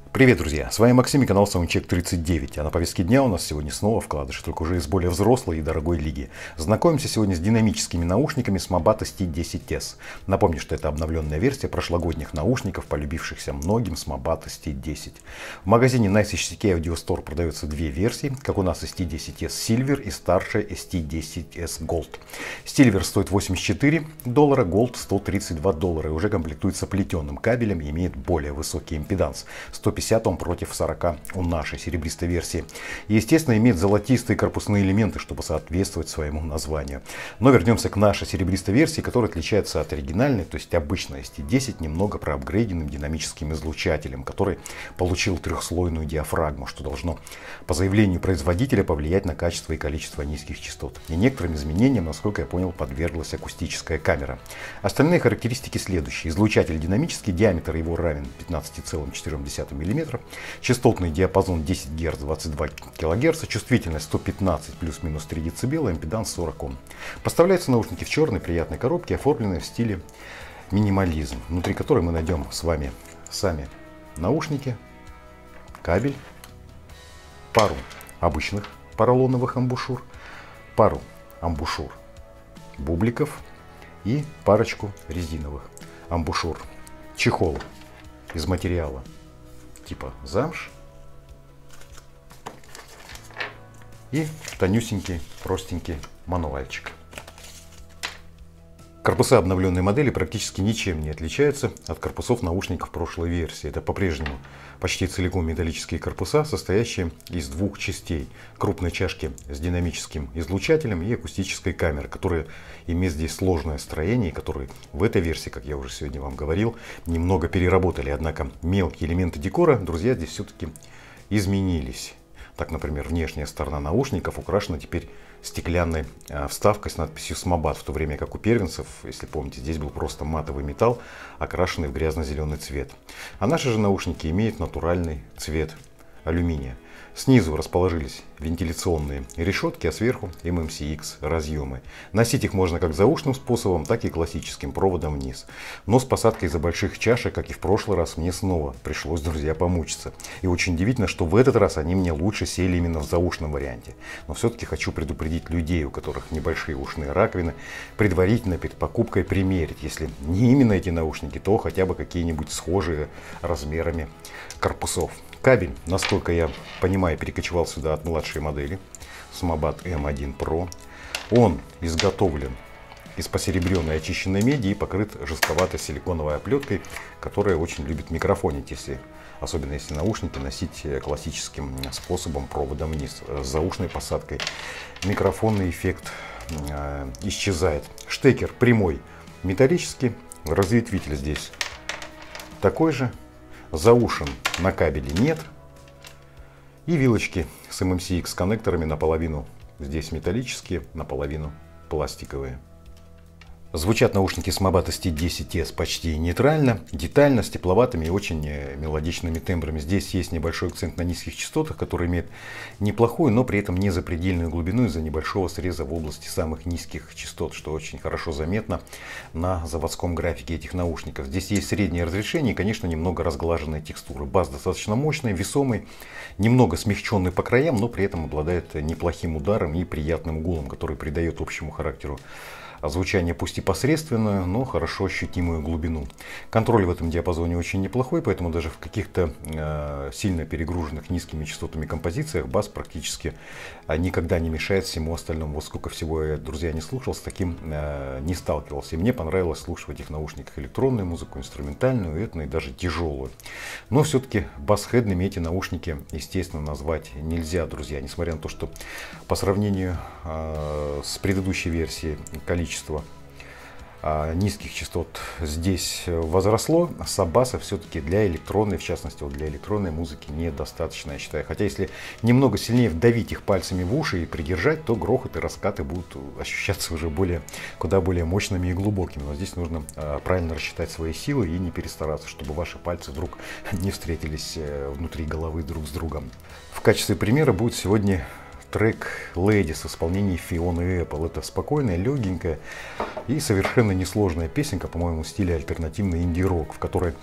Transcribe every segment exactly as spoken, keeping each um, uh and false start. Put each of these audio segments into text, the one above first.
Привет, друзья! С вами Максим и канал Soundcheck тридцать девять. А на повестке дня у нас сегодня снова вкладыши, только уже из более взрослой и дорогой лиги. Знакомимся сегодня с динамическими наушниками Smobata эс ти десять эс. Напомню, что это обновленная версия прошлогодних наушников, полюбившихся многим Smobata эс ти десять. В магазине Nice эйч си кей Audio Store продаются две версии, как у нас эс ти десять эс Silver и старшая эс ти десять эс Gold. Silver стоит восемьдесят четыре доллара, Gold сто тридцать два доллара и уже комплектуется плетеным кабелем и имеет более высокий импеданс сто пятьдесят Ом против сорока у нашей серебристой версии. И, естественно, имеет золотистые корпусные элементы, чтобы соответствовать своему названию. Но вернемся к нашей серебристой версии, которая отличается от оригинальной, то есть обычной эс ти десять, немного проапгрейденным динамическим излучателем, который получил трехслойную диафрагму, что должно по заявлению производителя повлиять на качество и количество низких частот. И некоторым изменениям, насколько я понял, подверглась акустическая камера. Остальные характеристики следующие. Излучатель динамический, диаметр его равен пятнадцати целым четырем десятым миллиметра. Частотный диапазон десять герц, двадцать два килогерца, чувствительность сто пятнадцать плюс-минус три децибела, импеданс сорок Ом. Поставляются наушники в черной приятной коробке, оформленной в стиле минимализм, внутри которой мы найдем с вами сами наушники, кабель, пару обычных поролоновых амбушюр, пару амбушюр бубликов и парочку резиновых амбушюр. Чехол из материала типа замш и тонюсенький, простенький мануальчик. Корпуса обновленной модели практически ничем не отличаются от корпусов наушников прошлой версии. Это по-прежнему почти целиком металлические корпуса, состоящие из двух частей. Крупной чашки с динамическим излучателем и акустической камерой, которые имеют здесь сложное строение, и которые в этой версии, как я уже сегодня вам говорил, немного переработали. Однако мелкие элементы декора, друзья, здесь все-таки изменились. Так, например, внешняя сторона наушников украшена теперь стеклянной э, вставкой с надписью Smobata, в то время как у первенцев, если помните, здесь был просто матовый металл, окрашенный в грязно-зеленый цвет. А наши же наушники имеют натуральный цвет алюминия. Снизу расположились вентиляционные решетки, а сверху эм эм си икс разъемы. Носить их можно как заушным способом, так и классическим проводом вниз. Но с посадкой из-за больших чашек, как и в прошлый раз, мне снова пришлось, друзья, помучиться. И очень удивительно, что в этот раз они мне лучше сели именно в заушном варианте. Но все-таки хочу предупредить людей, у которых небольшие ушные раковины, предварительно перед покупкой примерить, если не именно эти наушники, то хотя бы какие-нибудь схожие размерами корпусов. Кабель, насколько я понимаю, перекочевал сюда от младшей модели Smobata эм один про. Он изготовлен из посеребренной очищенной меди и покрыт жестковатой силиконовой оплеткой, которая очень любит микрофонить, если, особенно если наушники носить классическим способом проводом вниз, с заушной посадкой. Микрофонный эффект э, исчезает. Штекер прямой, металлический, разветвитель здесь такой же. Заушен на кабеле нет. И вилочки с эм эм си икс коннекторами наполовину здесь металлические, наполовину пластиковые. Звучат наушники Smobata эс ти десять эс почти нейтрально, детально, с тепловатыми и очень мелодичными тембрами. Здесь есть небольшой акцент на низких частотах, который имеет неплохую, но при этом не запредельную глубину из-за небольшого среза в области самых низких частот, что очень хорошо заметно на заводском графике этих наушников. Здесь есть среднее разрешение и, конечно, немного разглаженные текстуры. Бас достаточно мощный, весомый, немного смягченный по краям, но при этом обладает неплохим ударом и приятным гулом, который придает общему характеру звучание пусть и посредственное, но хорошо ощутимую глубину. Контроль в этом диапазоне очень неплохой, поэтому даже в каких-то э, сильно перегруженных низкими частотами композициях бас практически э, никогда не мешает всему остальному. Вот сколько всего я, друзья, не слушал, с таким э, не сталкивался. И мне понравилось слушать в этих наушниках электронную музыку, инструментальную, этную и даже тяжелую. Но все-таки басхедными эти наушники, естественно, назвать нельзя, друзья. Несмотря на то, что по сравнению э, с предыдущей версией количество Количество а, низких частот здесь возросло, саббаса все-таки для электронной, в частности вот для электронной музыки, недостаточно, я считаю. Хотя если немного сильнее вдавить их пальцами в уши и придержать, то грохот и раскаты будут ощущаться уже более, куда более мощными и глубокими. Но здесь нужно а, правильно рассчитать свои силы и не перестараться, чтобы ваши пальцы вдруг не встретились внутри головы друг с другом. В качестве примера будет сегодня трек Lady с исполнением Fiona и Apple. Это спокойная, легенькая и совершенно несложная песенка, по-моему, в стиле альтернативный инди-рок, в которой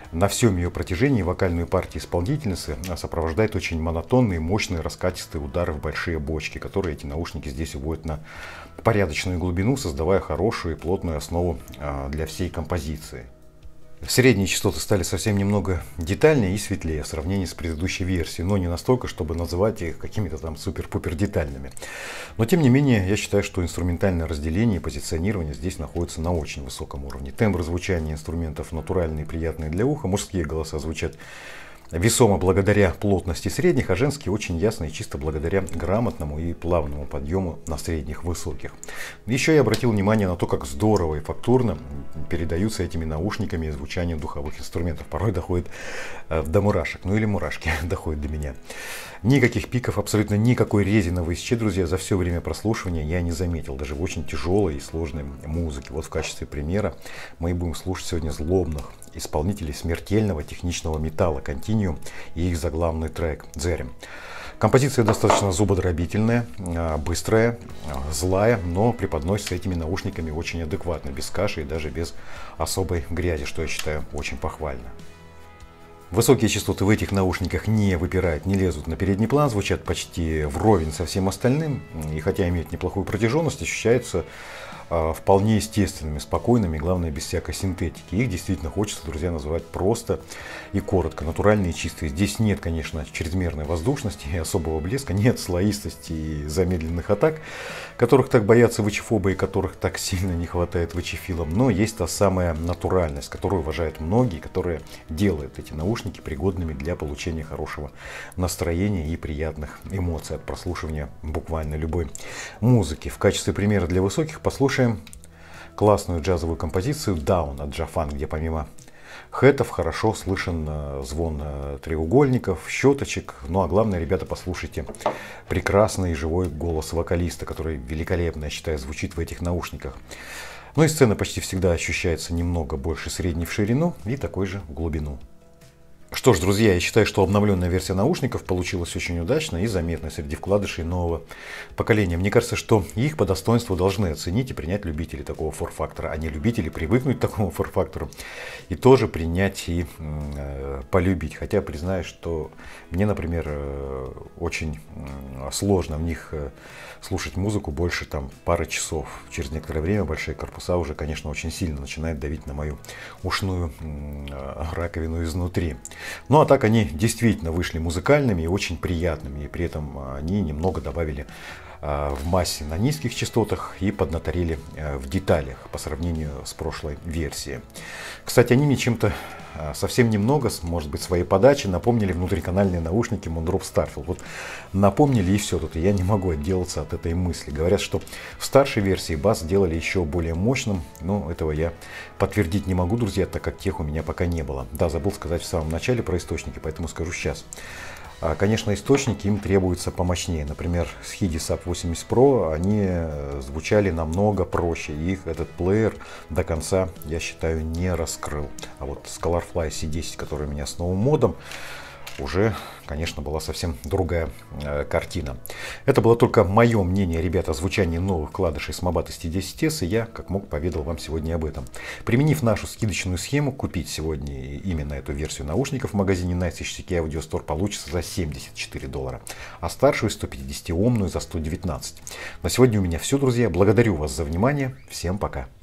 На всем ее протяжении вокальную партию исполнительницы сопровождает очень монотонные, мощные, раскатистые удары в большие бочки, которые эти наушники здесь уводят на порядочную глубину, создавая хорошую и плотную основу для всей композиции. Средние частоты стали совсем немного детальнее и светлее в сравнении с предыдущей версией, но не настолько, чтобы называть их какими-то там супер-пупер детальными. Но тем не менее, я считаю, что инструментальное разделение и позиционирование здесь находятся на очень высоком уровне. Тембр звучания инструментов натуральные и приятные для уха, мужские голоса звучат весомо благодаря плотности средних, а женские очень ясно и чисто благодаря грамотному и плавному подъему на средних высоких. Еще я обратил внимание на то, как здорово и фактурно передаются этими наушниками звучание духовых инструментов. Порой доходит до мурашек, ну или мурашки доходят до меня. Никаких пиков, абсолютно никакой рези на высче, друзья, за все время прослушивания я не заметил, даже в очень тяжелой и сложной музыке. Вот в качестве примера мы будем слушать сегодня злобных исполнителей смертельного техничного металла Continuum и их заглавный трек «Дзерем». Композиция достаточно зубодробительная, быстрая, злая, но преподносится этими наушниками очень адекватно, без каши и даже без особой грязи, что я считаю очень похвально. Высокие частоты в этих наушниках не выпирают, не лезут на передний план, звучат почти вровень со всем остальным. И хотя имеют неплохую протяженность, ощущаются э, вполне естественными, спокойными, главное, без всякой синтетики. Их действительно хочется, друзья, называть просто и коротко, натуральные и чистые. Здесь нет, конечно, чрезмерной воздушности и особого блеска, нет слоистости и замедленных атак, которых так боятся вычефобы и которых так сильно не хватает вычефилам. Но есть та самая натуральность, которую уважают многие, которая делает эти наушники пригодными для получения хорошего настроения и приятных эмоций от прослушивания буквально любой музыки. В качестве примера для высоких послушаем классную джазовую композицию Down от Jafan, где помимо хэтов хорошо слышен звон треугольников, щеточек. Ну а главное, ребята, послушайте прекрасный живой голос вокалиста, который великолепно, я считаю, звучит в этих наушниках. Ну и сцена почти всегда ощущается немного больше средней в ширину и такой же в глубину. Что ж, друзья, я считаю, что обновленная версия наушников получилась очень удачной и заметной среди вкладышей нового поколения. Мне кажется, что их по достоинству должны оценить и принять любители такого фор-фактора, а не любители привыкнуть к такому фор-фактору и тоже принять и э, полюбить. Хотя признаюсь, что мне, например, э, очень э, сложно в них э, слушать музыку больше там пары часов. Через некоторое время большие корпуса уже, конечно, очень сильно начинают давить на мою ушную э, раковину изнутри. Ну а так они действительно вышли музыкальными и очень приятными, и при этом они немного добавили э, в массе на низких частотах и поднаторили э, в деталях по сравнению с прошлой версией. Кстати, они мне чем-то э, совсем немного, может быть, своей подачи напомнили внутриканальные наушники Moondrop Starfield. Вот напомнили и все, тут я не могу отделаться от этой мысли. Говорят, что в старшей версии бас сделали еще более мощным, но этого я подтвердить не могу, друзья, так как тех у меня пока не было. Да, забыл сказать в самом начале про источники, поэтому скажу сейчас. Конечно, источники им требуются помощнее. Например, с Hidi Sub восемьдесят Pro они звучали намного проще. Их этот плеер до конца, я считаю, не раскрыл. А вот Scholarfly си десять, который у меня с новым модом, уже, конечно, была совсем другая э, картина. Это было только мое мнение, ребята, о звучании новых вкладышей с Mobat эс ти десять эс, и я, как мог, поведал вам сегодня об этом. Применив нашу скидочную схему, купить сегодня именно эту версию наушников в магазине Nice эйч си кей Audio Store получится за семьдесят четыре доллара, а старшую сто пятидесятиомную за сто девятнадцать. На сегодня у меня все, друзья. Благодарю вас за внимание. Всем пока.